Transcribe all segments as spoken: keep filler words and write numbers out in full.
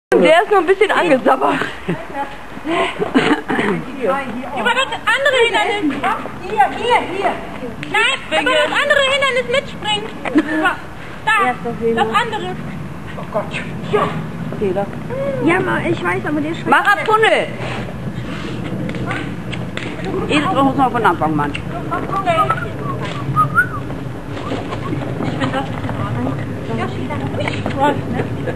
Der ist nur ein bisschen angesabbert. Über das andere Hindernis. Hier, hier, hier. Nein, über das andere Hindernis mitspringen. Da, das andere. Oh Gott. Ja. Fehler. Ja, ich weiß, aber der schreibt... Mach ab Tunnel! Jedes Mal muss man von Anfang machen. Ich finde das in Ordnung.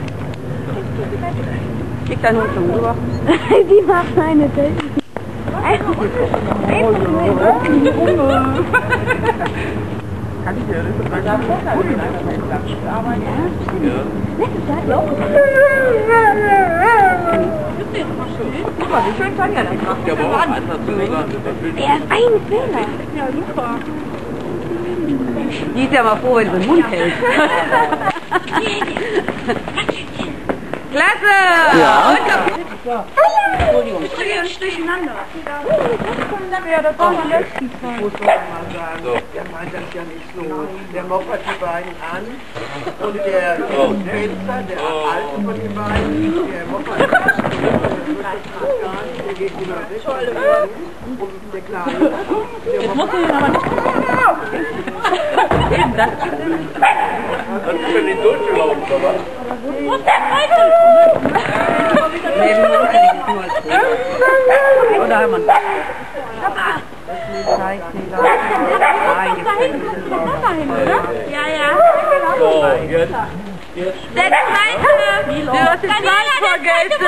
Schick deinen Hund zum rüber. Die macht eine Date. Einfach Kann ich dir das mal sagen? Super, wie schön Tanja das macht. Ja, aber auch anders zu sagen. Der ist ein Fehler. Ja, super. Die ist ja mal froh, wenn sie den Mund hält. Klasse! Ja. Entschuldigung. Durcheinander. Ja, das war die letzten zwei. Muss man mal sagen, der meint das ja nicht so. Der moppert die beiden an und der Fenster, der alte von den beiden, der moppert die beiden an, der geht immer weg und der Kleine, der Jetzt musst du ihn aber nicht... Eben, das Hast du schon den durchgelaufen, oder was? Wo ist der zweite? Nee, wir machen nicht nur als Fehler. Oder haben wir das? Das ist ein Zeitfehler. Nein, jetzt Ja, ja. So, jetzt, jetzt. Der zweite. Du hast den zweiten vergessen.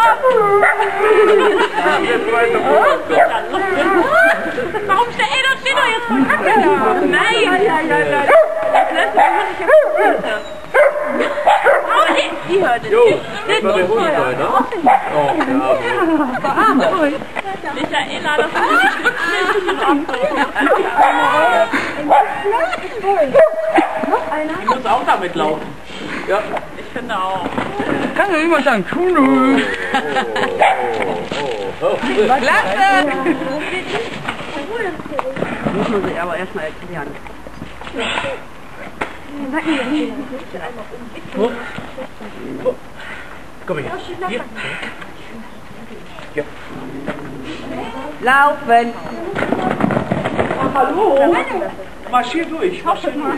Warum steht er? Das steht doch jetzt voll Kacke da. Nein. Nein, nein, nein, nein. Das lässt mich nicht auf. Oh, die, die hört es. Jo, das war der Hund sein, ne? Oh, ja. Michaela, das ist nicht glücklich. Ich muss auch damit laufen. Ja. Ich finde auch. Kann ja jemand sagen, Tunnel. Oh, oh, oh. Klasse! Muss man sich aber erstmal erklären. Wo? Wo? Komm her. Hier. Ja. Laufen! Hallo? Marschier durch, marschier durch.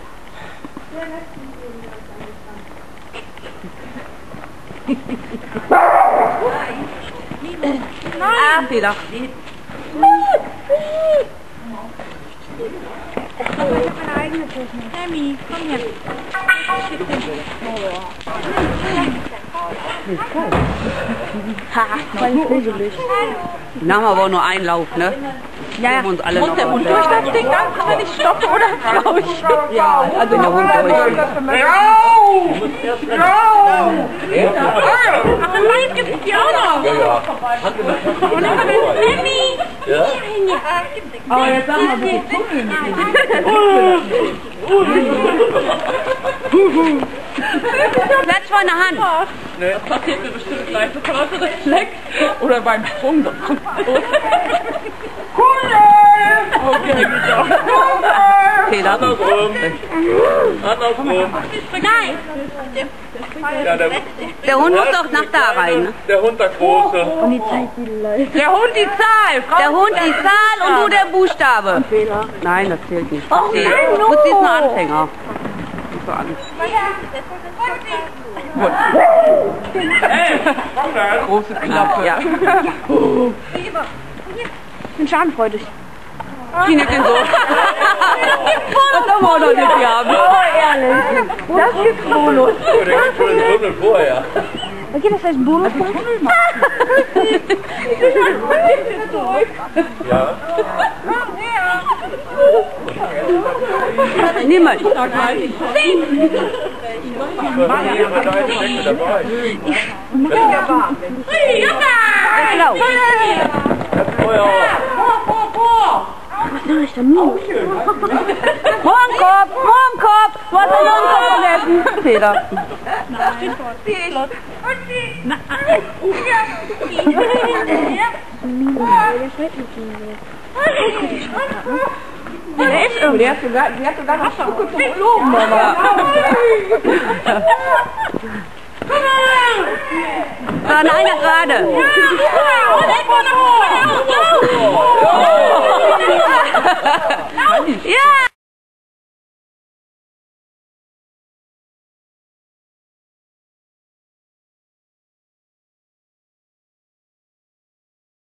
Ah, Fehler. Ich habe meine eigene Technik. Sammy, komm her. Ha, voll kugelig. Dann haben wir aber auch nur einen Lauf, ne? Ja, ja. Uns alle Muss noch der Hund durch das Ding? Dann kann er nicht stoppen, oder? Glaube ich. Ja, also wenn der Hund durch. Ach, in Mainz gibt es die auch noch. Ja, ja. Und dann haben wir Sammy. Ja? Aber jetzt sag mal bitte Klatsch vor in der Hand. Nee. Das passiert mir bestimmt gleich. So kommt aus dem Fleck. Oder beim Sprung. So kommt los. Okay, gut auch. Fehler. Andersrum. Andersrum. Nein. Ja, der, Der Hund muss doch nach da rein. Ne? der Hund, der Große. Und die Zeit, die läuft. Der Hund die Zahl. Der Hund die Zahl und du der Buchstabe. Fehler. Nein, das zählt nicht. Das zählt. Du bist jetzt ein Anfänger. Nicht so an. Hey, komm da. Große Klappe. Ja. Ich bin schadenfreudig. Die nimmt den so. Das haben wir auch noch nicht gehabt. Oh, ehrlich. Das gibt Bonus. Oh, der geht schon in den Tunnel vorher. Okay, das heißt Bonus. Ja. Niemand. Ich war nie immer da in der Decke dabei. Genau. Feuer. Was mache ich da nie? Mohrenkopf, Mohrenkopf. Du hast den Mohrenkopf vergessen. Fehler. Der ist irgendwie. Der hat sogar, die hat sogar noch Spucke zum Loben, Mama. So, nein, gerade. Ja, und ich war nach vorne.